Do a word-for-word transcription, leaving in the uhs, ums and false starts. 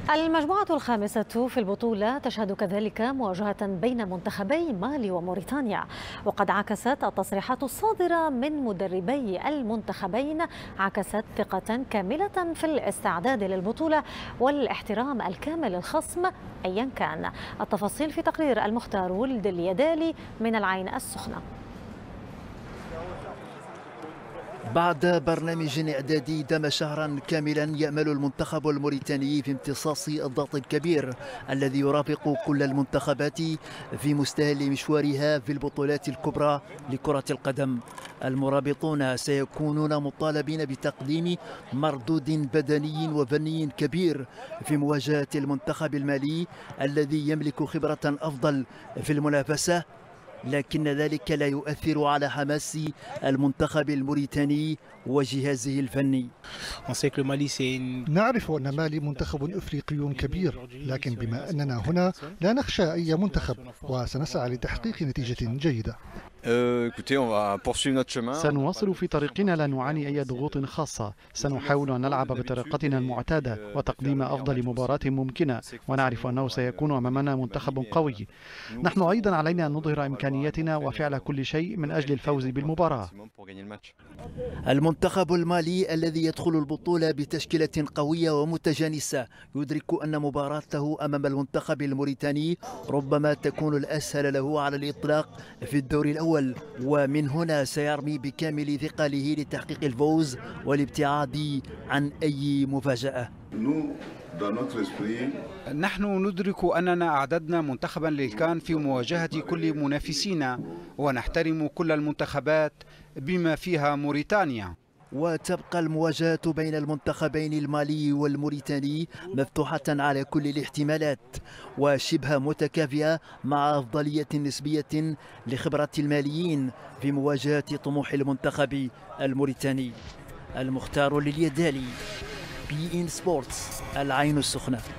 المجموعة الخامسة في البطولة تشهد كذلك مواجهة بين منتخبي مالي وموريتانيا، وقد عكست التصريحات الصادرة من مدربي المنتخبين عكست ثقة كاملة في الاستعداد للبطولة والاحترام الكامل للخصم أيا كان. التفاصيل في تقرير المختار ولد اليدالي من العين السخنة. بعد برنامج إعدادي دام شهرا كاملا يأمل المنتخب الموريتاني في امتصاص الضغط الكبير الذي يرافق كل المنتخبات في مستهل مشوارها في البطولات الكبرى لكرة القدم. المرابطون سيكونون مطالبين بتقديم مردود بدني وفني كبير في مواجهة المنتخب المالي الذي يملك خبرة أفضل في المنافسة، لكن ذلك لا يؤثر على حماس المنتخب الموريتاني وجهازه الفني. نعرف أن مالي منتخب إفريقي كبير، لكن بما أننا هنا لا نخشى أي منتخب وسنسعى لتحقيق نتيجة جيدة. سنواصل في طريقنا، لا نعاني أي ضغوط خاصة. سنحاول أن نلعب بطريقتنا المعتادة وتقديم أفضل مباراة ممكنة، ونعرف أنه سيكون أمامنا منتخب قوي. نحن أيضا علينا أن نظهر إمكانياتنا وفعل كل شيء من أجل الفوز بالمباراة. المنتخب المالي الذي يدخل البطولة بتشكيلة قوية ومتجانسة يدرك أن مباراته أمام المنتخب الموريتاني ربما تكون الأسهل له على الإطلاق في الدور الأول، ومن هنا سيرمي بكامل ثقله لتحقيق الفوز والابتعاد عن أي مفاجأة. نحن ندرك أننا أعددنا منتخبا للكان في مواجهة كل منافسينا، ونحترم كل المنتخبات بما فيها موريتانيا. وتبقى المواجهة بين المنتخبين المالي والموريتاني مفتوحة على كل الاحتمالات وشبه متكافئة، مع أفضلية نسبية لخبرة الماليين في مواجهة طموح المنتخب الموريتاني. المختار لليدالي، بي إن سبورتس، العين السخنة.